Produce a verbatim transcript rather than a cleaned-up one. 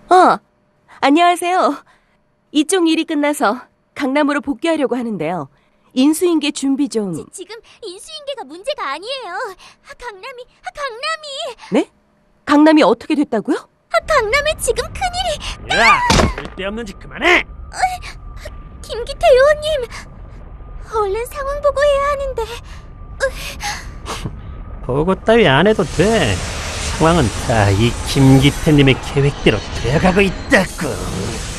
어, 안녕하세요. 이쪽 일이 끝나서 강남으로 복귀하려고 하는데요. 인수인계 준비 좀... 지, 지금 인수인계가 문제가 아니에요. 아, 강남이, 아, 강남이... 네? 강남이 어떻게 됐다고요? 아, 강남에 지금 큰일이... 야! 쓸데없는 짓 그만해! 김기태 의원님! 얼른 상황 보고해야 하는데... 보고 따위 안 해도 돼. 상황은 다 이 김기태님의 계획대로 되어가고 있다고.